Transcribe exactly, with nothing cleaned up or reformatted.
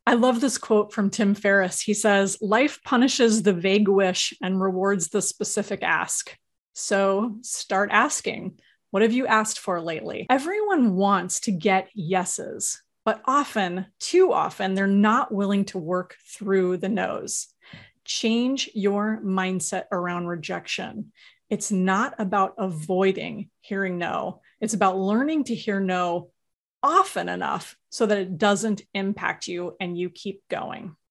I love this quote from Tim Ferris. He says, "Life punishes the vague wish and rewards the specific ask." So start asking. What have you asked for lately? Everyone wants to get yeses, but often, too often, they're not willing to work through the no's. Change your mindset around rejection. It's not about avoiding hearing no. It's about learning to hear no often enough so that it doesn't impact you and you keep going.